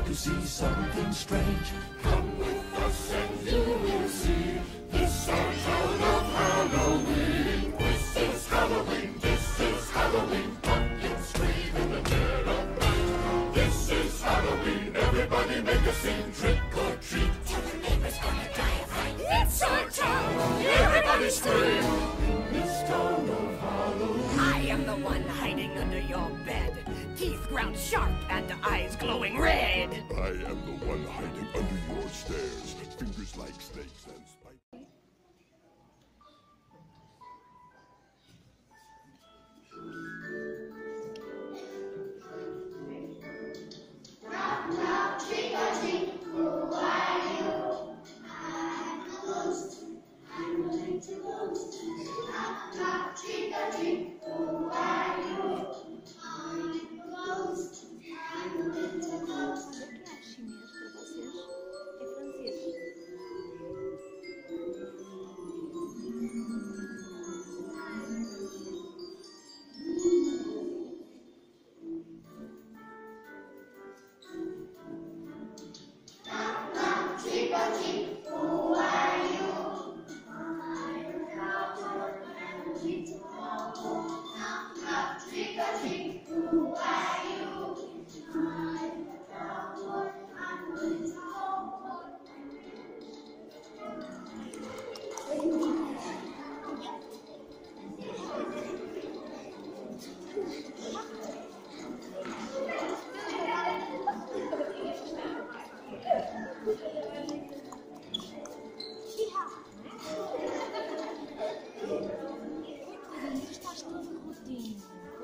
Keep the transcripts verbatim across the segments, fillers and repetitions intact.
to see something strange. Come with us and you will see. This our town of Halloween. This is Halloween, this is Halloween. Pumpkins scream in the dead of night. This is Halloween, everybody make a scene. Trick or treat, tell the neighbors gonna die of fright. It's our town, everybody scream. In this town of Halloween. I am the one hiding under your bed. Teeth ground sharp and eyes glowing red. I am the one hiding under your stairs. Fingers like snakes and spikes. Knock, knock, trick or treat. Who are you? I'm a ghost. I'm a little ghost. Knock, knock, trick or treat. Who are you? I'm a ghost. I'm a little ghost. É chinês para vocês? É francês. Knock, knock, trick or treat. Who are you? I'm a cowboy. I'm a little cowboy. Knock, knock, trick or treat. Who are you? I'm a cowboy. I'm a little cowboy. Estás todo rodinho.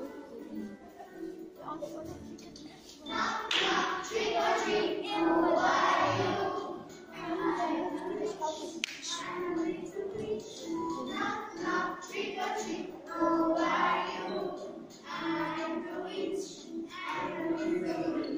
Olha, olha, fica aqui. Knock, knock, trick or treat. Who are you? I'm a little witch. Knock, knock, trick or treat. Who are you? I'm a witch. I'm a little witch.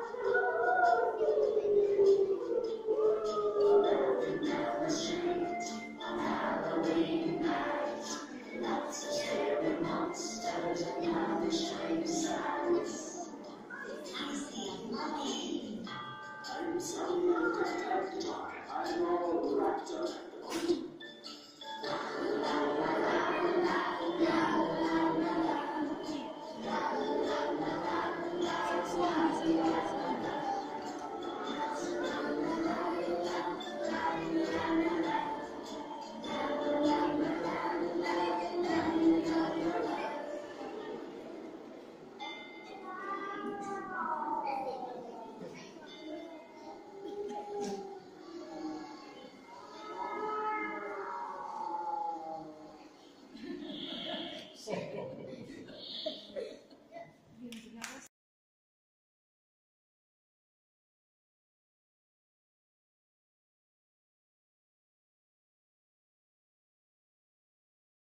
I'm all wrapped up.